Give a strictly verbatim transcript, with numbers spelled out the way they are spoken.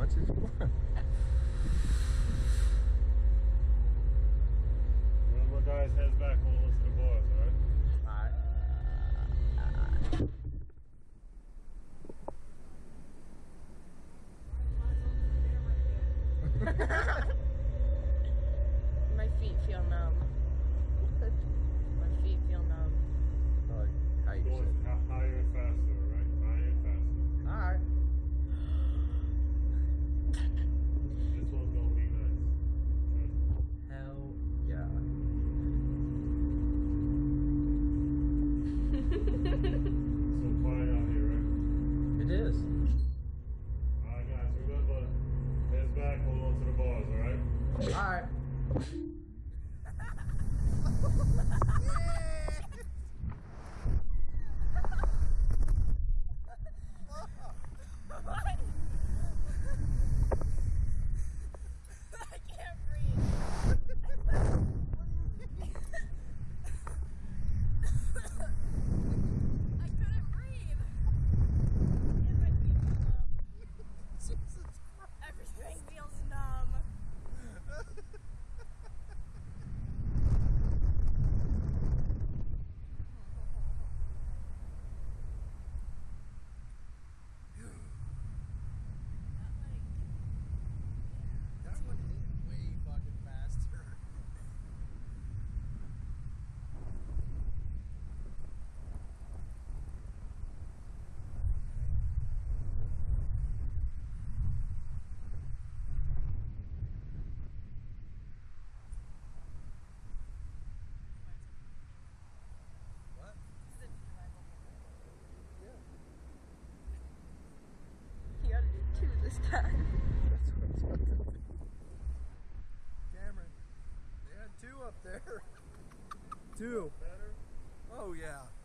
much as you want. Remember, guys, heads back when we listen to the boys, alright? Alright. My feet feel numb. My feet feel numb. Like, how you Going say? higher and faster, alright? Higher and faster. Alright. This one's gonna be nice. Trust me. Hell yeah. So quiet out here, right? It is. Alright, guys, remember, heads back, hold on to the bars, alright? Alright. I can't breathe. I couldn't breathe. And my feet feel numb. Jesus Christ. Everything feels numb. That one hit way fucking faster. What? You gotta do two this time. That's what it's got to be. Cameron, they had two up there. Two. Better? Oh yeah.